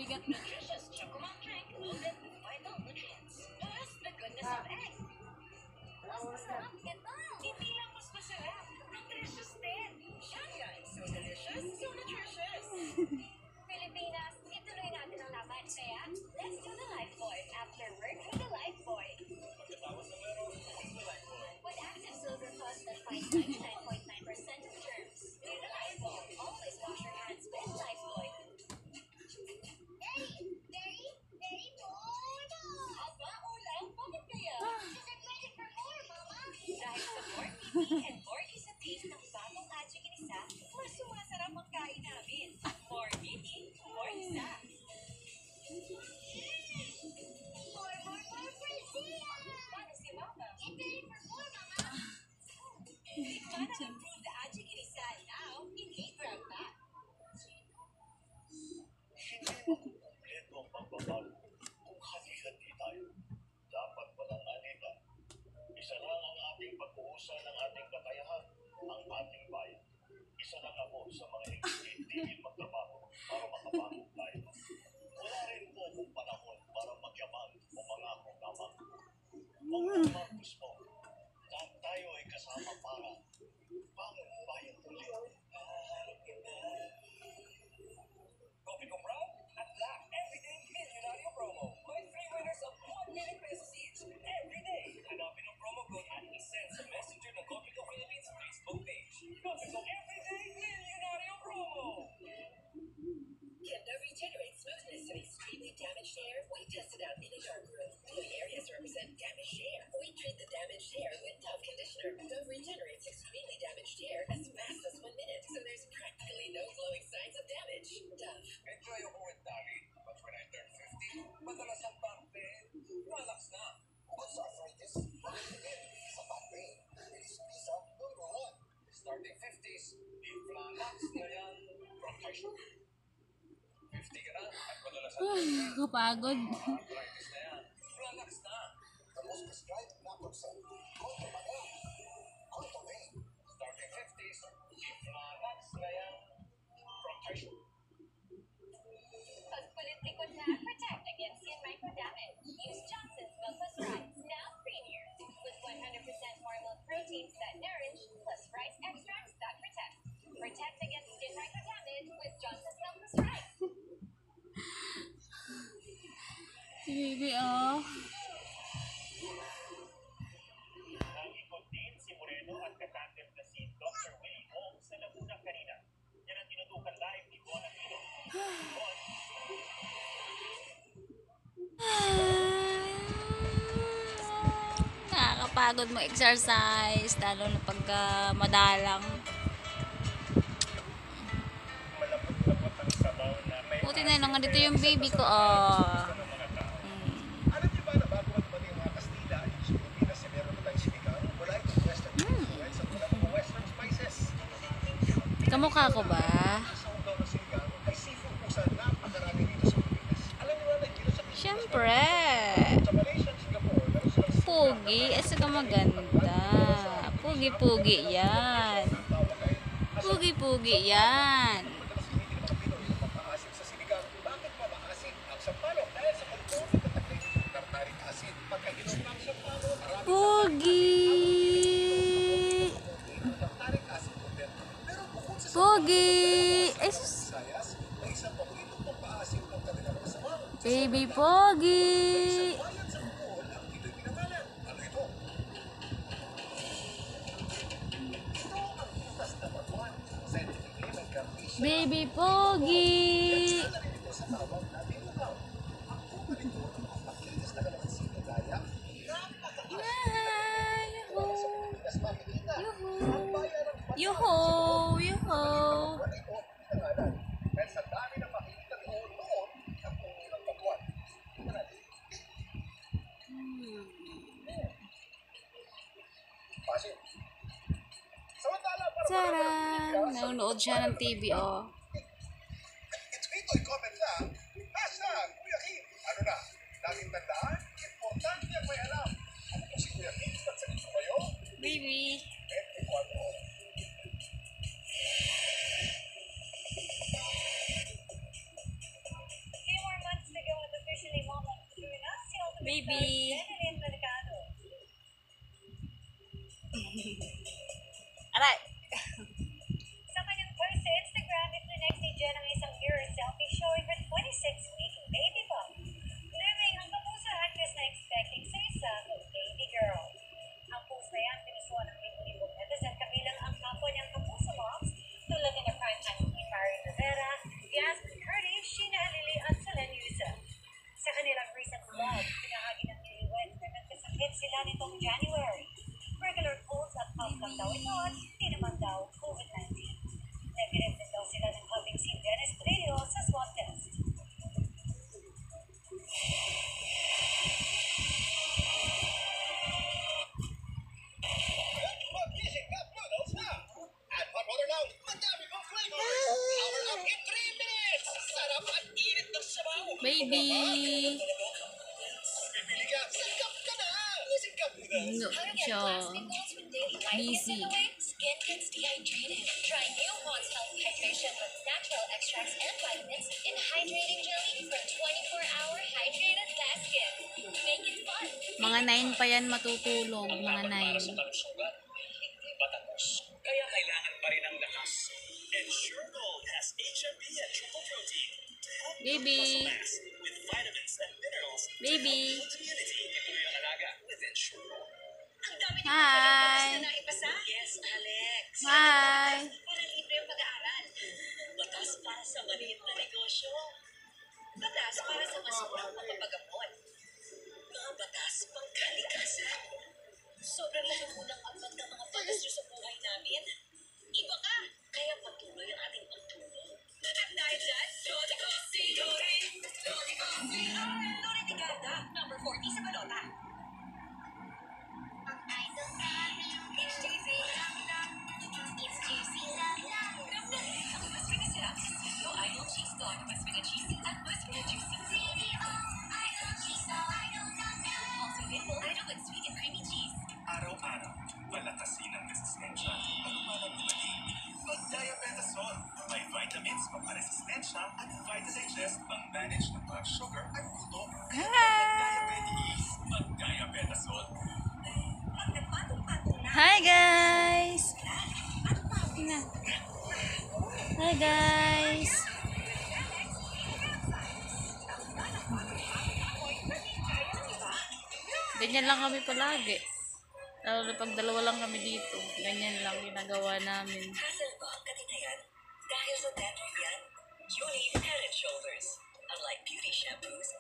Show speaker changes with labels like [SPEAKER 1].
[SPEAKER 1] nutritious chocolate drink loaded with vital nutrients. Plus, the goodness of egg. Mas masarap ito. Hindi lang mas masarap. Nutritious din. Yan. So delicious, so nutritious. Pilipinas, ituloy natin ang laban. Kaya, let's do the Life Boy after work with the Life Boy. Pagkatapos ng laro, the Life Boy. With active silver plus that fights 99.9% of germs. Do the Life Boy. Always wash your hands with Life Boy. Daddy boy! Aba, ulam? Bakit kaya? Because I'm ready for more, Mama. Dahil sa more TV and more is a taste ng bagong Adjo Ginisa, mas sumasarap ang kain namin. More TV, more isa. More for Zia! Paano si Mama? Get ready for more, Mama. Tikman ang improved Adjo Ginisa now in 8 gram pack.
[SPEAKER 2] Hindi makukumpleto ang pagbabago kung hati-hati tayo. Dapat walang anita. Isa lang ang ating pag-uusan ng ating kakayahan, ang ating bayan. Isa lang ako sa mga hindi magtrabaho para makapagod tayo. Wala rin po kung panahon para magyaman o mangako lamang. Ang Marcos mo, lahat tayo ay kasama para bangon bayan ulit.
[SPEAKER 3] Coffee ko brown at black everyday Millionario promo. May 3 winners of 1 million pesos each every day. Hanapin ang promo code at isend sa messenger ng Coffee ko Philippines Facebook page. Coffee ko everyday Millionario promo.
[SPEAKER 1] Can the regenerate smoothness of extremely damaged hair? We tested out in a dark room. The areas represent damaged hair. We treat the damaged hair with Dove conditioner. Dove regenerates extremely damaged hair as fast as 1 minute, so there's practically no glowing signs of damage. Dove.
[SPEAKER 3] Enjoy ako with Daddy, but when I turn 50, madalas ang back pain, relax na.
[SPEAKER 2] Bukod sa arthritis, pagkakalagay sa back pain. It is visa number 1.
[SPEAKER 3] Starting 50s, i-flanax na yan from Taisho. 50 ka na at madalas ang
[SPEAKER 4] Kapagod.
[SPEAKER 3] arthritis na yan. Flanax na.
[SPEAKER 2] The most prescribed naproxen, Contomaga, Contomain.
[SPEAKER 3] Starting 50s, i-flanax na yan from Taisho.
[SPEAKER 1] Pagkulit likod na, protect against skin micro damage. Use Johnson's Milkless Rice, now premier, with 100% more milk proteins that nourish, plus rice extracts that protect. Protect against skin micro damage with Johnson's Milkless Rice.
[SPEAKER 4] Si baby, oh.
[SPEAKER 2] Nangikot din si Moreno at katandem na si Dr. Willie Ong sa Laguna kanina. Yan ang tinutukan live ni Juan Aquino.
[SPEAKER 4] Nakakapagod mo exercise, lalo na pagka madalang.
[SPEAKER 2] Malapot-lapot ang sabaw na may
[SPEAKER 4] Buti na lang, dito yung baby ko, oh.
[SPEAKER 2] ng mga tao. Alam niyo ba na bago dumating ang mga Kastila ay sa Pilipinas ay meron na tayong sinigang? Wala itong western influence at wala mga western spices.
[SPEAKER 4] Kamukha ko ba?
[SPEAKER 2] Sa ugaw ng sinigang ay seafood po sa napakarami dito sa Pilipinas. Alam niyo ba na dito sa Pilipinas?
[SPEAKER 4] Siyempre.
[SPEAKER 2] Sa Malaysia at Singapore, meron silang
[SPEAKER 4] Pugi. Saka maganda. Pugi-pugi yan. Pugi-pugi yan.
[SPEAKER 2] madalas gamitin ng mga Pinoy na mapaasim sa sinigang. Bakit ba maasim ang sampalok? Dahil sa pagpunit at taglay ng tartaric acid. Pagkahinom ng sampalok, marami
[SPEAKER 4] Pugi.
[SPEAKER 2] tartaric acid content. Pero bukod sa
[SPEAKER 4] Pugi. Ay, sus.
[SPEAKER 2] Visayas, may isang paboritong pampaasim ng kanilang masamang.
[SPEAKER 4] Baby Pogi.
[SPEAKER 2] Bayan sa Bukol ang dito'y pinangalan. Ano ito? Ito ang butas na pagwan. Scientifically nagkarpisya.
[SPEAKER 4] Baby Pogi.
[SPEAKER 2] Nagsasabi nito sa tawag na binugaw. Ang bunga nito ng mga pakilis na kalamansi na gaya, napakaasim. Wala sa Pilipinas makikita. Ang bayan ng
[SPEAKER 4] Yuho. Yuho.
[SPEAKER 2] pagwan ito ang pinangalan. Dahil sa dami ng makikita noon ang unang pagwan. Tingnan natin. Pasin. Samantala, para
[SPEAKER 4] Taran. Nanonood siya ng TV, oh.
[SPEAKER 2] Ito'y comment lang. Hashtag Kuya Kim. Ano na? Laging tandaan, importante ang may alam. Ano po si Kuya Kim? Ba't sa dito kayo?
[SPEAKER 4] Baby.
[SPEAKER 2] 24.
[SPEAKER 1] Few more
[SPEAKER 4] Aray!
[SPEAKER 1] Sa kanyang post sa Instagram, iflinex ni Jen ang isang mirror selfie showing her 26-week baby bump. Living ang kapuso actress na expecting sa isang baby girl. Ang post na yan, pinusuan ng libo-libong netizen kabilang ang kapwa niyang kapuso moms tulad ni na primetime ni Mary Rivera, Yasmin Curtis, Sheena Alili at Solen Yusuf. Sa kanilang recent vlog, pinahagi ng newlyweds na nagkasakit sila nitong January. Regular colds at cough lang daw ito at hindi naman daw COVID-19. Negative din daw sila ng having si Dennis Trillo sa swab test.
[SPEAKER 3] Magising Cup Noodles na! Add hot water now, madami pang flavors! Power up in 3 minutes! Sarap at init ng sabaw!
[SPEAKER 4] Baby!
[SPEAKER 3] Bibili ka, sa Cup ka na! Using Cup Noodles!
[SPEAKER 4] No, siya. Busy.
[SPEAKER 1] Skin gets dehydrated. Try new Pond's Health Hydration with natural extracts and vitamins in hydrating jelly for 24-hour hydrated glass skin. Make it fun.
[SPEAKER 4] Mga 9 pa yan matutulog. Mga 9.
[SPEAKER 3] Para sa kalusugan, hindi patapos. Kaya kailangan pa rin ang lakas. Ensure Gold has HMB and triple protein to help build
[SPEAKER 4] Baby.
[SPEAKER 3] muscle mass with vitamins and minerals
[SPEAKER 4] Baby.
[SPEAKER 3] to help build immunity. Ituloy ang alaga with Ensure Gold.
[SPEAKER 1] Ang dami ng
[SPEAKER 4] Hi.
[SPEAKER 1] na naipasa. Yes, Alex.
[SPEAKER 4] Hi!
[SPEAKER 1] Para libre ang pag-aaral. Batas para sa maliit na negosyo. Batas para sa mas murang mapapagamot. Mga batas pang kalikasan. Sobrang lalamunang ambag ng mga batas nyo sa buhay namin. Iba ka, kaya patuloy ang ating pagtulong. At dahil dyan, Lodi ko si Lori. Lodi ko si Lori. Lori Tigada, number 40 sa balota. Ang idol namin, it's juicy lang lang. It's juicy lang lang. Ang mas pinasarap sa studio idol cheese dog. Mas pinacheesy at mas pinajuicy. CDO, idol cheese dog, idol lang lang. Also available idol with sweet and creamy cheese.
[SPEAKER 2] Araw-araw, palakasin ang resistensya at manatili. Mag-diabetasol. May vitamins pang-resistensya at Vitadigest pang-manage ng blood sugar at gutom.
[SPEAKER 4] Hi!
[SPEAKER 2] Mag-diabetes. Mag-diabetasol.
[SPEAKER 1] Pag nagpatong-patong na,
[SPEAKER 4] Hi guys!
[SPEAKER 1] at pawis.
[SPEAKER 4] Hi guys! Ganyan lang kami palagi. Lalo na pag dalawa lang kami dito. Ganyan lang ginagawa namin.
[SPEAKER 1] Hassle ba ang katinayan? Dahil sa dandruff yan, you need Head and Shoulders. Unlike beauty shampoos,